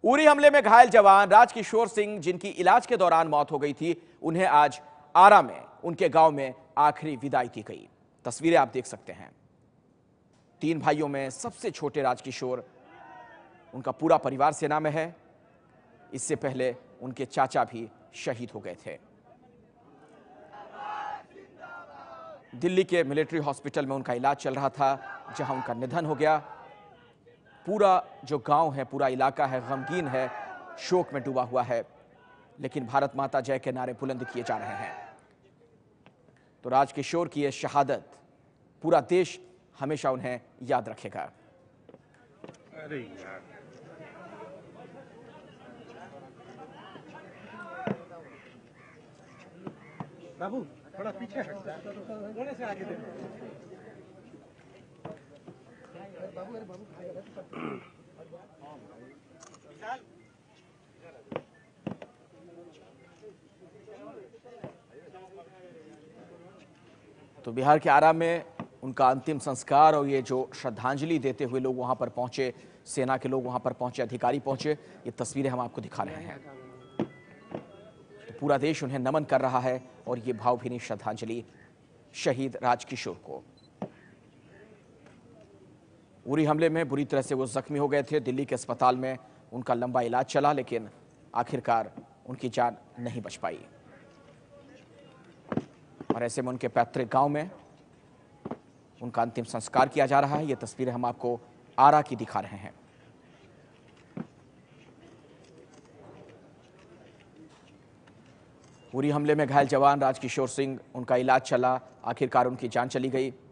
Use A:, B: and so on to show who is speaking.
A: उरी हमले में घायल जवान राजकिशोर सिंह, जिनकी इलाज के दौरान मौत हो गई थी, उन्हें आज आरा में उनके गांव में आखिरी विदाई दी गई। तस्वीरें आप देख सकते हैं। 3 भाइयों में सबसे छोटे राजकिशोर, उनका पूरा परिवार सेना में है। इससे पहले उनके चाचा भी शहीद हो गए थे। दिल्ली के मिलिट्री हॉस्पिटल में उनका इलाज चल रहा था, जहां उनका निधन हो गया। पूरा जो गांव है, पूरा इलाका है, गमगीन है, शोक में डूबा हुआ है। लेकिन भारत माता जय के नारे बुलंद किए जा रहे हैं। तो राजकिशोर की यह शहादत, पूरा देश हमेशा उन्हें याद रखेगा।
B: अरे यार, बाबू थोड़ा पीछे हट जा, कोने से आगे दे। बाबू अरे बाबू
A: तो बिहार के आरा में उनका अंतिम संस्कार और ये जो श्रद्धांजलि देते हुए लोग वहां पर पहुंचे, सेना के लोग वहां पर पहुंचे, अधिकारी पहुंचे, ये तस्वीरें हम आपको दिखा रहे हैं। तो पूरा देश उन्हें नमन कर रहा है और ये भावभीनी श्रद्धांजलि शहीद राजकिशोर को। उरी हमले में बुरी तरह से वो जख्मी हो गए थे। दिल्ली के अस्पताल में उनका लंबा इलाज चला, लेकिन आखिरकार उनकी जान नहीं बच पाई। और ऐसे में उनके पैतृक गांव में उनका अंतिम संस्कार किया जा रहा है। ये तस्वीरें हम आपको आरा की दिखा रहे हैं। उरी हमले में घायल जवान राजकिशोर सिंह, उनका इलाज चला, आखिरकार उनकी जान चली गई।